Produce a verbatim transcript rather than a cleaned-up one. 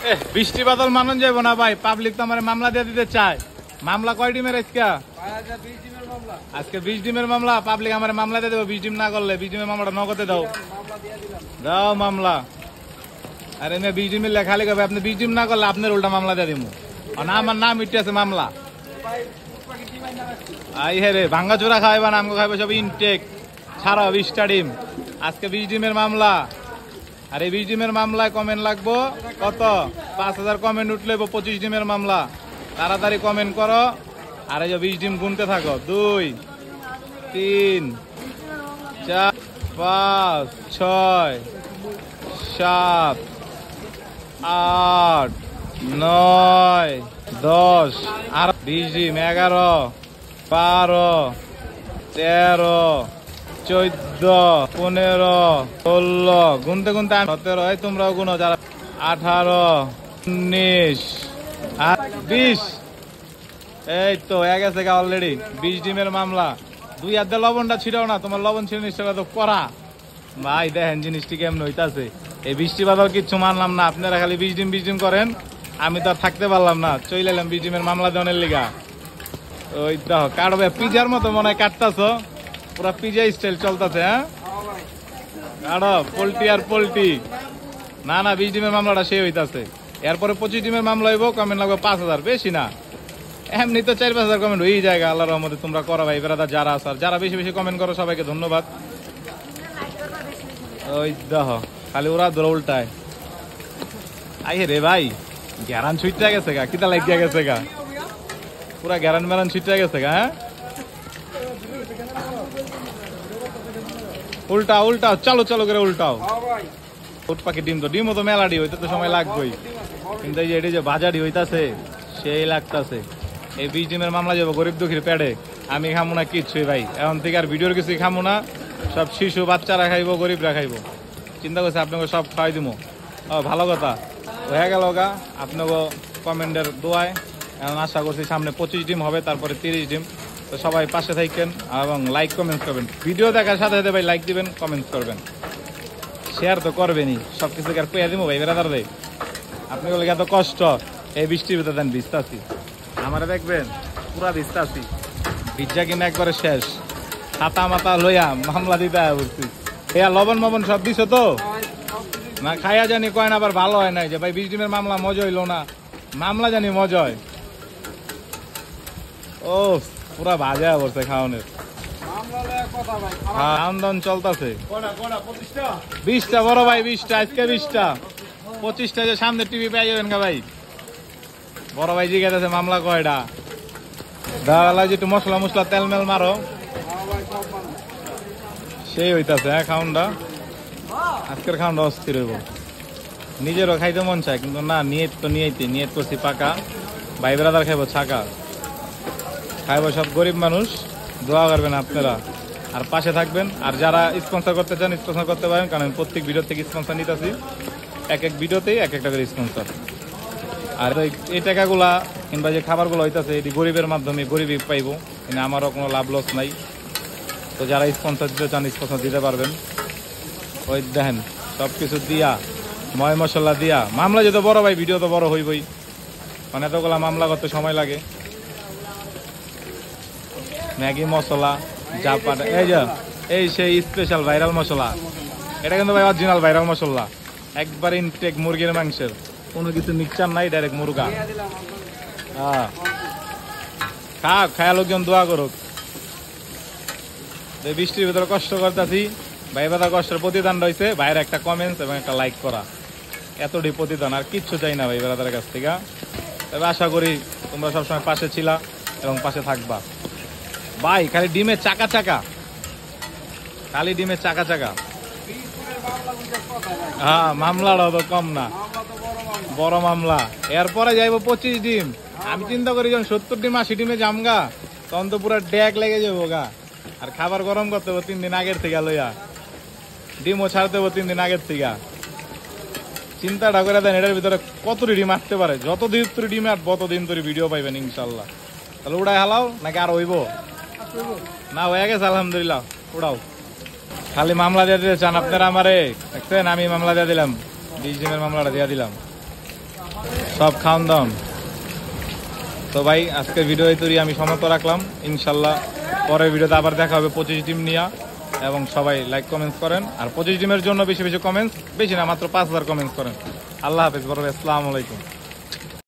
বৃষ্টি বাদল মানন যাইব না ভাই, পাবলিক তো আমার মামলা দিয়ে দিতে চায়। মামলা কয় ডিমের আজকে? আজকে বিশ ডিমের মামলা। পাবলিক আমার মামলা দিয়ে দেবো বিশ ডিম না করলে। বিশ ডিমের মামলাটা নগদে দাও, দাও মামলা। আরে মেয়ে বিশ ডিমের লেখালি করবে, আপনি বিশ ডিম না করলে আপনার উল্টা মামলা দিয়ে দিব। না আমার নাম ইটে আছে মামলা। আই হে রে ভাঙ্গা চোরা খাইবা না, আমাকে খাইবা সব ইনটেক ছাড়াও বিশটা ডিম। আজকে বিশ ডিমের মামলা। আর এই বিশ ডিমের মামলায় কমেন্ট লাগবো কত? পাঁচ হাজার কমেন্ট উঠলে পঁচিশ ডিমের মামলা। তাড়াতাড়ি কমেন্ট করো। আর এই যে বিশ ডিম গুনতে থাকো। দুই, তিন, চার, পাঁচ, ছয়, সাত, আট, নয়, দশ, আর বিশ ডিম। এগারো, বারো, তেরো, চোদ্দ, পনেরো, ষোলো, গুনতে গুনতে সতেরো, এই তোমরাও গুনো যারা। আঠারো, উনিশ, আর বিশ। এই তো হয়ে গেছে গা অলরেডি বিশ ডিমের মামলা। দুই হাতে লবণটা ছিটাও না, তোমার লবণ ছিল নিশ্চয় তো করা। ভাই দেখেন জিনিসটি কেমন হইতাছে। এই বৃষ্টি বাদল কিচ্ছু মানলাম না, আপনারা খালি বিশ ডিম বিশ ডিম করেন। আমি তো আর থাকতে পারলাম না, চলে এলাম বিশ ডিমের মামলা দেওয়ার লিগা। ওই দেখো কাটবে পিজার মতো মনে হয় কাটতাছ, পুরা পিজা স্টাইল চলতেছে। হ্যাঁ কাটো পোল্ট্রি আর পোল্ট্রি। না না বিশ ডিমের মামলাটা সে হইতাছে। এরপরে পঁচিশ ডিমের মামলা হইব, কমেন্ট লাগবে পাঁচ হাজার, বেশি না। এমনি তো চার পাঁচ হাজার কমেন্ট হয়ে যায়। আল্লাহর রহমতে তোমরা করো ভাই বেড়াদা যারা আসার, যারা বেশি বেশি কমেন্ট করো সবাইকে ধন্যবাদ। ওই দেখো খালি ওরা ধরো উল্টায়। আই রে ভাই গ্যারান ছুটতে গেছে গা, কিতা লাগিয়া গেছে গা, পুরা গ্যারান ম্যারান ছুটতে গেছে গা। হ্যাঁ উল্টাও উল্টাও, চালু চালু করে উল্টাও। উট পাখি ডিম তো ডিমও তো মেলাডি হইতে তো সময় লাগবেই, কিন্তু এই যে এটি যে বাজারি হইতাছে সেই লাগতাছে। এই বিশ ডিমের মামলা যাবো গরিব দুঃখীর পেটে। আমি খামো না কিচ্ছুই ভাই, এখন থেকে আর ভিডিওর কিছু খামো না। সব শিশু বাচ্চারা খাইবো, গরিবরা খাইবো। চিন্তা করছি আপনাকে সব খাওয়াই দিব। ও ভালো কথা হয়ে গেল গা আপনাকে কমেন্টের দোয়ায়। এখন আশা করছি সামনে পঁচিশ ডিম হবে, তারপরে তিরিশ ডিম। তো সবাই পাশে থাকেন এবং লাইক কমেন্টস করবেন। ভিডিও দেখার সাথে সাথে ভাই লাইক দিবেন, কমেন্টস করবেন, শেয়ার তো করবেনই। সব কিছু আর পেয়ে দিব ভাই বেড়াদার দেয়। আপনাকে লেগে এত কষ্ট এই বৃষ্টির ভিতরে দেন ভিজতাছি। আমারে দেখবেন পুরা ভিজতাছি, ভিজা কিনা একবারে শেষ। ছাতা মাথা লইয়া মামলা দিতে বলছি। এয়া লবণ মবন সব দিছো তো না? খাইয়া জানি কয় না আবার ভালো হয় নাই যে ভাই বিশ ডিমের মামলা মজা হইলো না। মামলা জানি মজা হয়। ও পুরা ভাজা পড়ছে খাওয়ানোর। খাওয়ান দাওয়ান চলতেছে। বিশটা বড় ভাই, বিশটা আজকে বিশটা। পঁচিশটা যে সামনে টিভি পেয়ে যাবেন গা ভাই। বড় ভাই জিজ্ঞাসা মামলা কয়টা। দাঁড়ালা যে একটু মশলা মশলা তেল মেল মারো, সেই হইতাছে। হ্যাঁ খাউনটা আজকের খাউনটা অস্থির হইব। নিজেরও খাইতে মন চায় কিন্তু না, নিয়ত তো নিয়েছি, নিয়ত করছি পাকা। ভাই বেড়াদার খাইবো ছাকা, খাইবো সব গরিব মানুষ। দোয়া করবেন আপনারা আর পাশে থাকবেন। আর যারা স্পন্সর করতে চান স্পন্সর করতে পারেন, কারণ প্রত্যেক ভিডিও থেকে স্পন্সর নিতেছি। এক এক ভিডিওতেই এক একটা করে স্পন্সর। আর এই টাকাগুলা কিংবা যে খাবারগুলো হইতেছে এটি গরিবের মাধ্যমে গরিবই পাইব, কিন্তু আমারও কোনো লাভ লস নাই। তো যারা স্পন্সর দিতে চান স্পন্সর দিতে পারবেন। ওই দেখেন সব কিছু দিয়া ময় মশলা দিয়া মামলা যেতে বড় ভাই, ভিডিও তো বড় হইবই, মানে এতগুলা মামলা করতে সময় লাগে। ম্যাগি মশলা জাপান, এই যে এই সেই স্পেশাল ভাইরাল মশলা। এটা কিন্তু ভাই অরিজিনাল ভাইরাল মশলা, একবার ইনটেক মুরগির মাংসের, কোনো কিছু মিক্সচার নাই, ডাইরেক্ট মুরগা। হ্যাঁ খাক, খায়া লোকজন দোয়া করুক। বৃষ্টির ভিতরে কষ্ট করতেছি ভাই, বাদা কষ্টের প্রতিদান রয়েছে ভাইয়ের একটা কমেন্টস এবং একটা লাইক করা। এতটি প্রতিদান, আর কিচ্ছু চাই না ভাই বেড়াদার কাছ থেকে। তবে আশা করি তোমরা সবসময় পাশে ছিলা এবং পাশে থাকবা। ভাই খালি ডিমের চাকা চাকা, খালি ডিমের চাকা চাকা। হ্যাঁ মামলাটাও তো কম না, বড় মামলা। এরপরে যাইবো পঁচিশ ডিম। আমি চিন্তা করি যখন সত্তর ডিম আশি ডিমে জামগা, তখন তো পুরো ড্যাক লেগে যাবো গা। আর খাবার গরম করতে হবে তিন দিন আগের থেকে লইয়া, ডিমও ছাড়তে হবে তিন দিন আগের থেকে। চিন্তাটা করে দেন এটার ভিতরে কতটি ডিম আসতে পারে। যত দিন তোর ডিম আর তত দিন তোর ভিডিও পাইবেন ইনশাল্লাহ। তাহলে উড়াই হালাও নাকি আর হইব না? হয়ে গেছে আলহামদুলিল্লাহ, উড়াও। খালি মামলা দিয়ে দিতে চান আপনারা আমারে, দেখছেন আমি মামলা দিয়ে দিলাম, বিশ ডিমের মামলাটা দিয়ে দিলাম। সব খাওয়ান দাওন। তো ভাই আজকের ভিডিও এই তৈরি আমি সমাপ্ত রাখলাম। ইনশাল্লাহ পরের ভিডিওতে আবার দেখা হবে পঁচিশ ডিম নিয়ে। এবং সবাই লাইক কমেন্টস করেন, আর পঁচিশ ডিমের জন্য বেশি বেশি কমেন্টস, বেশি না মাত্র পাঁচ হাজার কমেন্টস করেন। আল্লাহ হাফেজ, বড় ভাই, আসসালামু আলাইকুম।